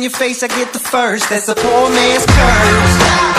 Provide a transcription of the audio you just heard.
in your face, I get the first. That's a poor man's curse.